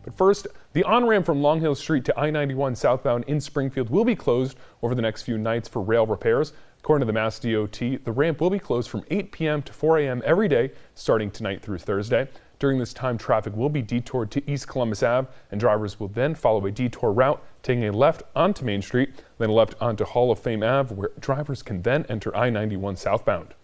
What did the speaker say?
But first, the on-ramp from Longhill Street to I-91 southbound in Springfield will be closed over the next few nights for rail repairs. According to the Mass DOT, the ramp will be closed from 8 p.m. to 4 a.m. every day, starting tonight through Thursday. During this time, traffic will be detoured to East Columbus Ave, and drivers will then follow a detour route, taking a left onto Main Street, then a left onto Hall of Fame Ave, where drivers can then enter I-91 southbound.